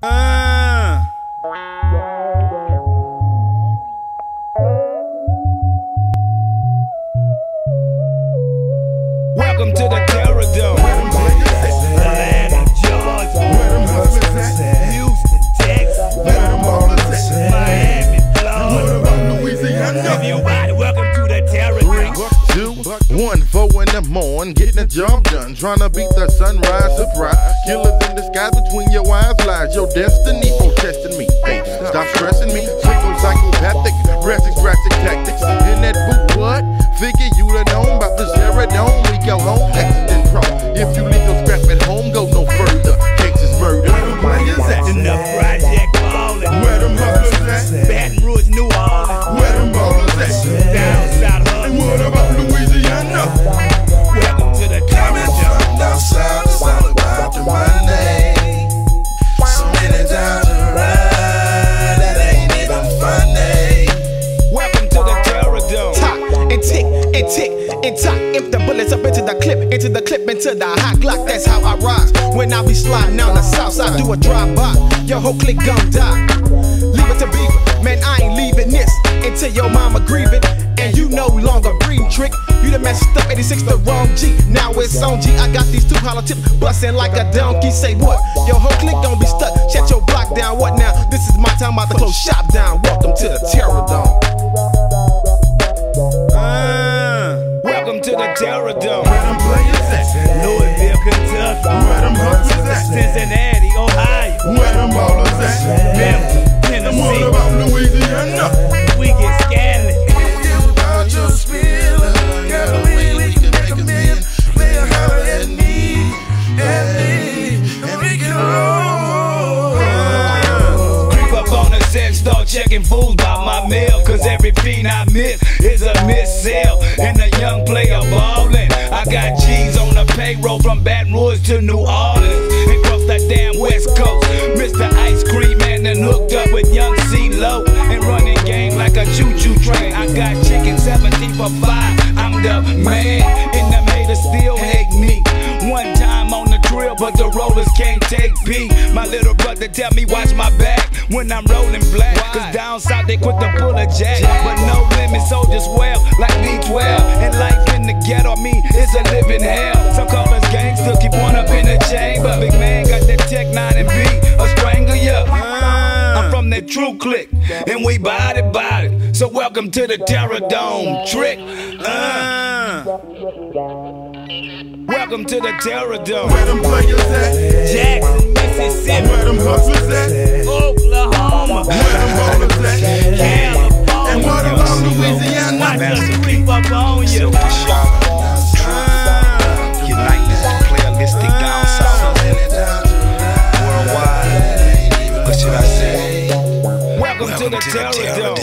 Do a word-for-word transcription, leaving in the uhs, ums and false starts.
Uh. Welcome to the Terror Dome. Atlanta, Georgia. Where them hustlers at? Houston, Texas. Where them ballers at? Miami, Florida. What about Louisiana? Everybody, welcome to the Terror Dome. Two, one, four in the morning, getting the job done, trying to beat the sunrise surprise. Killers in the sky between your eyes lies your destiny protesting me. Hey, stop stressing me. Psycho psychopathic, drastic, drastic tactics. In that boot, what? Figure you done known about this era dome. We go home, accident prone. If you leave your scrap at home, go no further. Texas murder. Where is that? In the project ballin'. Where them hustlers at? Baton Rouge, New Orleans. Where them ballers at? Down South And Hudson. what about Louisiana? Welcome to the Terror Dome. Down south, it's all about the money. So many times to ride, that ain't even funny. Welcome to the Terror Dome. Top and tick and tick and tock. Empty the bullets up into the clip, into the clip, into the hot Glock. That's how I rise. When I be sliding down the south side, do a drive by. Your whole clique gon' die. Leave it to Beaver, man. I ain't leaving this until your mama grieving. And you no longer breathing, trick. You done messed up eighty-six the wrong G. Now it's on G. I got these two hollow tips bustin' like a donkey. Say what? Your whole clique gon' be stuck. Shut your block down. What now? This is my time. I'm about to close shop down. Welcome to the Terror Dome. Uh, welcome to the Terror Dome. Where them playas at? Louisville, Kentucky. Where them hustlers at? Cincinnati, Ohio. Where them ballers at? Memphis, And what Tennessee. about Louisiana? We get scandalous. Without your spiller, got a way we can make a million. Play a holler at me, at me, and we can roll. Creep up on the set, start checking fools by my mail. Cause every fiend I miss is a miss sale. And a young player ballin'. I got G's on the payroll from Baton Rouge to New Orleans. And cross that damn West Coast. Mister Ice Cream Man done hooked up with young C-Lo. And running game like a choo-choo train. I got chicken seventeen for five. I'm the man. And them haters still hate me. One time on the drill, but the rollers can't take B. My little brother tell me watch my back when I'm rolling black. Cause down south they quick to pull a jack. But no limit, soldiers well like B twelve. And life in the ghetto, I mean, it's a living hell. Some call us gangsters, keep one up in the chamber. Big man got that Tech nine and B, a strangle ya. I'm from that true clique, and we body body. So welcome to the Terror Dome trick. Uh. Welcome to the Terror Dome. Where them players at? Jackson, Mississippi. Where them hustlers at? Oklahoma. Where them ballers at? California. And what about Louisiana? Watch us creep up on you. Silky Sharp, United, playalistic down south, worldwide. What should I say? Welcome to the Terror Dome.